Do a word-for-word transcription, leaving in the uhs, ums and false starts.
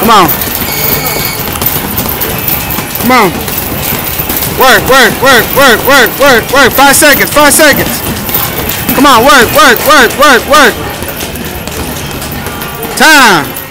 Come on. Come on. Work, work, work, work, work, work, work. Five seconds, five seconds. Come on, work, work, work, work, work. Time.